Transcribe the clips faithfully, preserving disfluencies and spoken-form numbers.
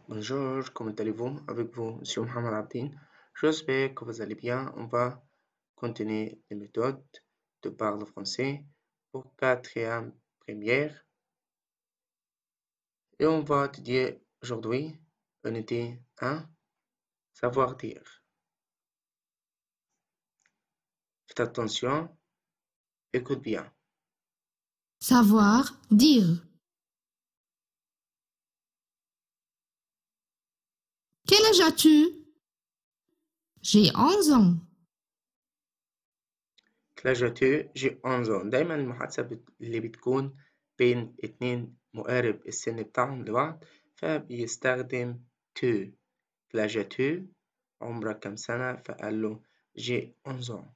Bonjour, comment allez-vous? Avec vous, Monsieur Mohamed Abdin. J'espère que vous allez bien. On va continuer les méthodes de parler français pour quatrième première. Et on va étudier aujourd'hui unité un, savoir dire. Faites attention, écoute bien. Savoir dire. Quel âge as-tu? J'ai onze ans. Quel âge as-tu? J'ai onze ans. دايما المحادثة بت- اللي بتكون بين اتنين مقارب السن بتاعهم لبعض فبيستخدم tu. Quel âge as-tu? عمرك كم سنة؟ فقال له j'ai onze ans.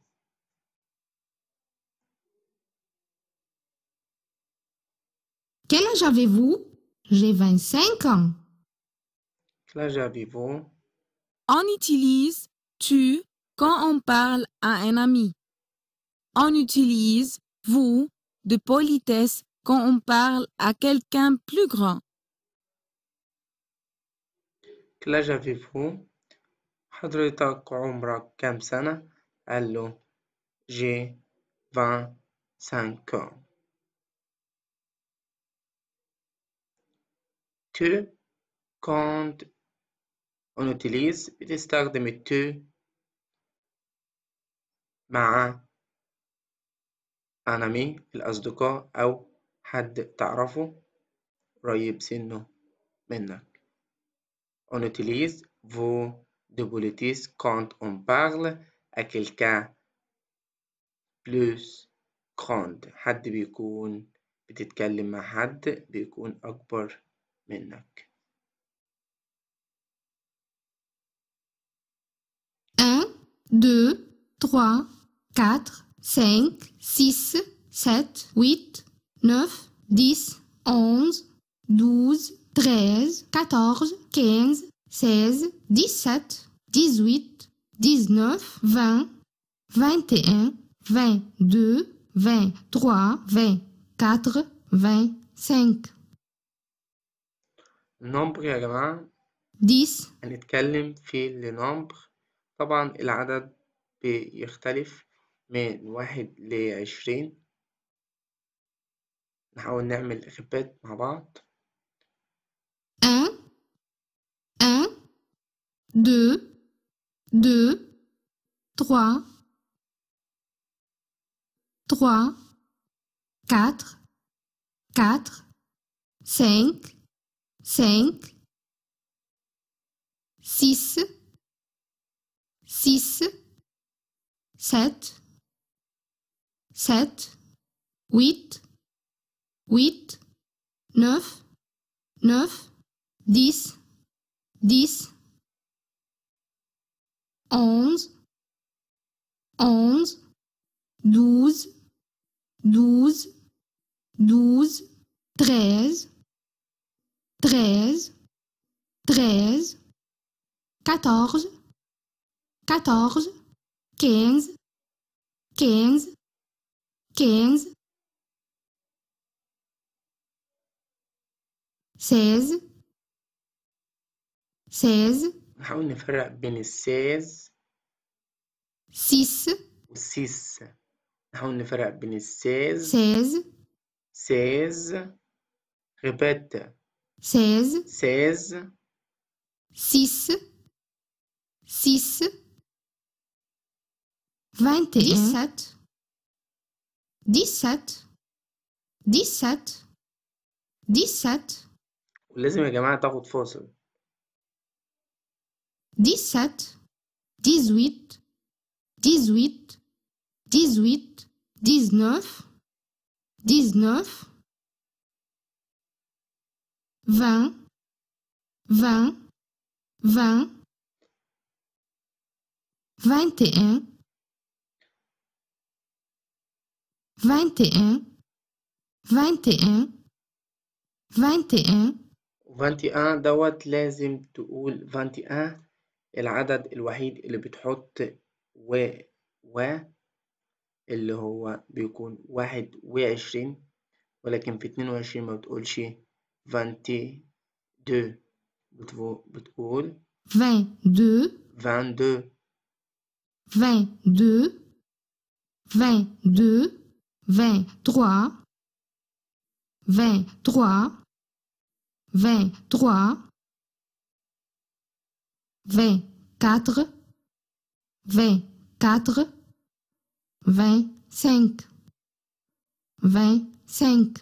Quel âge avez-vous? J'ai vingt-cinq ans. Quel âge avez-vous? On utilise tu quand on parle à un ami. On utilise vous de politesse quand on parle à quelqu'un plus grand. Quel âge avez-vous? حضرتك عمرك كم سنة؟ قال له j'ai vingt-cinq ans. Tu, quand on utilise بتستخدم tu مع un ami الأصدقاء أو حد تعرفه قريب سنه منك. On utilise vous de politesse quand on parle à quelqu'un plus grand. حد بيكون بتتكلم مع حد بيكون أكبر منك. un, deux, trois, quatre, cinq, six, sept, huit, neuf, dix, onze, douze, treize, quatorze, quinze, seize, dix-sept, dix-huit, dix-neuf, vingt, vingt et un, vingt-deux, vingt-trois, vingt-quatre, vingt-cinq. النمبر يا جماعة dix, هنتكلم في النمبر. طبعا العدد بيختلف من واحد لعشرين. نحاول نعمل إخبات مع بعض. un, un, deux, deux, trois, trois, quatre, quatre, cinq, cinq, six, six, sept, sept, huit, huit, neuf, neuf, dix, dix, onze, onze, douze, douze, douze, treize, treize, treize, quatorze, quatorze, quinze, quinze, quinze, seize, seize, نحاول نفرق بين الساز six, والسيس. نحاول نفرق بين الساز seize, ساز ريبيت seize, ساز six, six, vingt et un, dix-sept, dix-sept, dix-sept, dix-sept, ولازم يا جماعة تاخد فاصل. dix-sept, dix-huit, dix-huit, dix-huit, dix-neuf, dix-neuf, vingt, vingt, vingt, vingt et un, vingt et un, vingt et un, vingt et un, vingt et un دوت لازم تقول vingt et un العدد الوحيد اللي بتحط و و اللي هو بيكون واحد وعشرين، ولكن في اتنين وعشرين ما بتقولش vingt-deux. بتفو- بتقول vingt-deux, vingt-deux vingt-deux, vingt-deux, vingt-trois, vingt-trois, vingt-trois, vingt-quatre, vingt-quatre, vingt-cinq, vingt-cinq.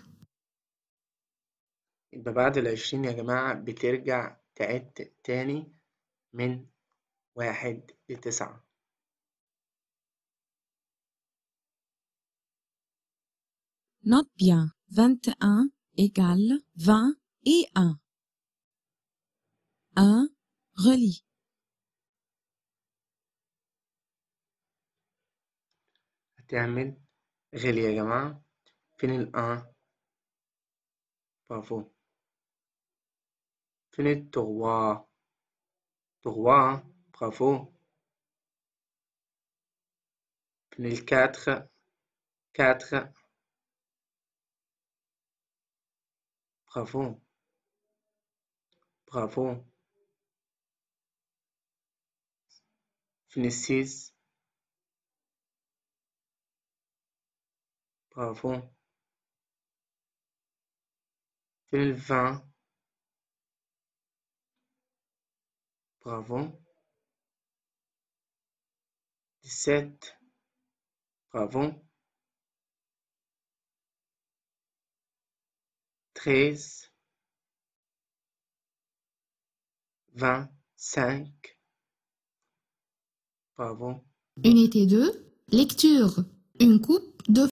يبقى بعد العشرين يا جماعة بترجع تعد تاني من واحد لتسعة. Note bien, vingt et un égale vingt et un. un. Relis. هتعمل غلي يا جماعة. فين الأن؟ برافو. فين التغوا؟ تغوا برافو. فين الكاتر؟ كاتر برافو برافو. فين السيس؟ برافو. فين الفان؟ برافو. dix-sept برافو. treize vingt-cinq bravo. Unité deux, lecture. Une coupe de